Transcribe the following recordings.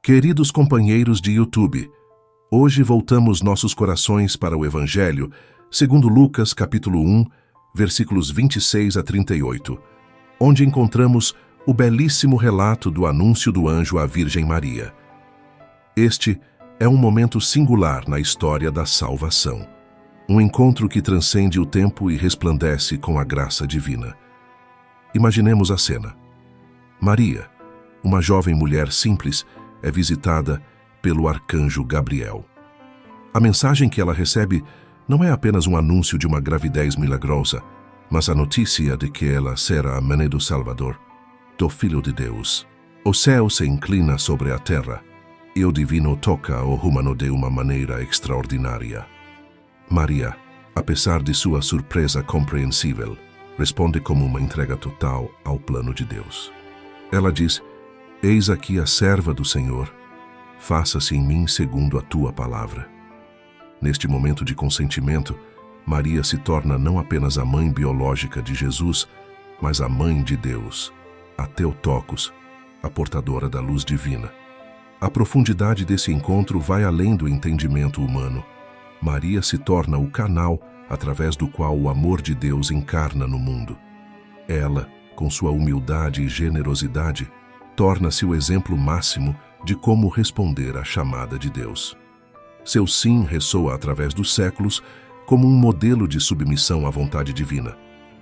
Queridos companheiros de YouTube, hoje voltamos nossos corações para o Evangelho, segundo Lucas, capítulo 1, versículos 26 a 38, onde encontramos o belíssimo relato do anúncio do anjo à Virgem Maria. Este é um momento singular na história da salvação. Um encontro que transcende o tempo e resplandece com a graça divina. Imaginemos a cena. Maria, uma jovem mulher simples, é visitada pelo arcanjo Gabriel. A mensagem que ela recebe não é apenas um anúncio de uma gravidez milagrosa, mas a notícia de que ela será a mãe do Salvador, do Filho de Deus. O céu se inclina sobre a terra e o divino toca o humano de uma maneira extraordinária. Maria, apesar de sua surpresa compreensível, responde como uma entrega total ao plano de Deus. Ela diz: "Eis aqui a serva do Senhor, faça-se em mim segundo a tua palavra." Neste momento de consentimento, Maria se torna não apenas a mãe biológica de Jesus, mas a mãe de Deus, a Theotokos, a portadora da luz divina. A profundidade desse encontro vai além do entendimento humano. Maria se torna o canal através do qual o amor de Deus encarna no mundo. Ela, com sua humildade e generosidade, torna-se o exemplo máximo de como responder à chamada de Deus. Seu sim ressoa através dos séculos como um modelo de submissão à vontade divina.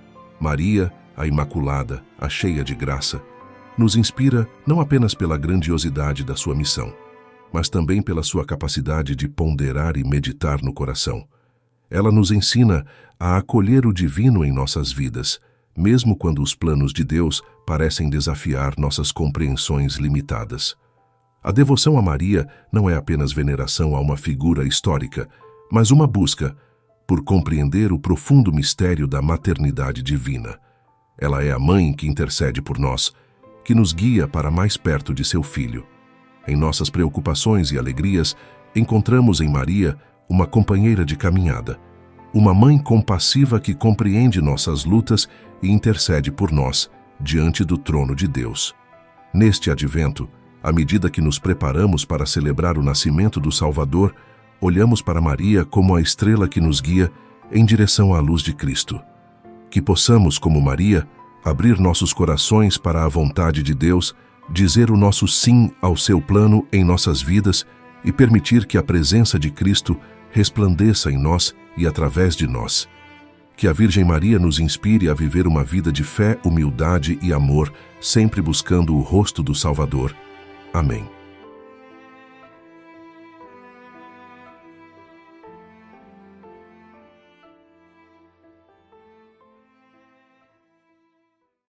Maria, a Imaculada, a cheia de graça, nos inspira não apenas pela grandiosidade da sua missão, mas também pela sua capacidade de ponderar e meditar no coração. Ela nos ensina a acolher o divino em nossas vidas, mesmo quando os planos de Deus parecem desafiar nossas compreensões limitadas. A devoção a Maria não é apenas veneração a uma figura histórica, mas uma busca por compreender o profundo mistério da maternidade divina. Ela é a mãe que intercede por nós, que nos guia para mais perto de seu Filho. Em nossas preocupações e alegrias, encontramos em Maria uma companheira de caminhada, uma mãe compassiva que compreende nossas lutas e intercede por nós, diante do trono de Deus. Neste advento, à medida que nos preparamos para celebrar o nascimento do Salvador, olhamos para Maria como a estrela que nos guia em direção à luz de Cristo. Que possamos, como Maria, abrir nossos corações para a vontade de Deus, dizer o nosso sim ao seu plano em nossas vidas e permitir que a presença de Cristo resplandeça em nós e através de nós. Que a Virgem Maria nos inspire a viver uma vida de fé, humildade e amor, sempre buscando o rosto do Salvador. Amém.